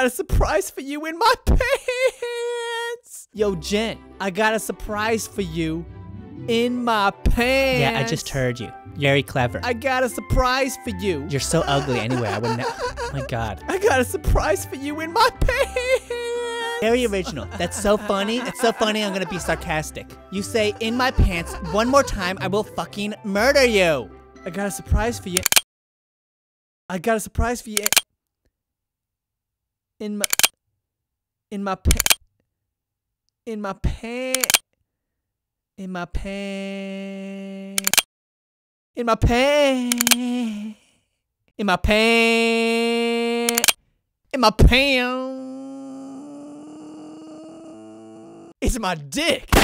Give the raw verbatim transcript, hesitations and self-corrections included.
got a surprise for you in my pants. Yo, Jen, I got a surprise for you in my pants. Yeah, I just heard you. Very clever. I got a surprise for you. You're so ugly anyway. I wouldn't. Oh my God. I got a surprise for you in my pants. Very original. That's so funny. That's so funny. I'm gonna be sarcastic. You say in my pants one more time, I will fucking murder you. I got a surprise for you. I got a surprise for you. In my, in my pa in my pants, in my pants, in my pants, in my pants, in my pants. It's my dick.